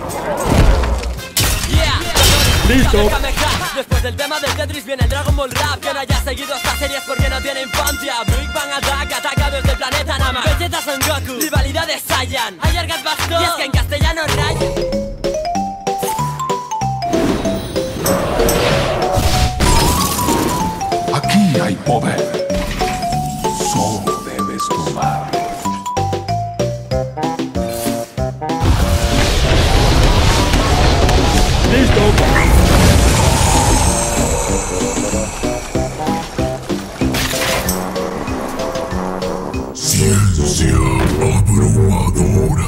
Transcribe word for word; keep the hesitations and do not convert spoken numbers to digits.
Listo. Después del tema del Tetris viene el Dragon Ball Rap. Que no haya seguido estas series porque no tiene infancia. Big Bang Attack ataca desde el planeta Nama. Vegeta Son Goku, rivalidad de Saiyan. Ayer Gat bastó, y es que en castellano raya. Aquí hay poder. Solo debes tomar. Listo. Ciencia abrumadora.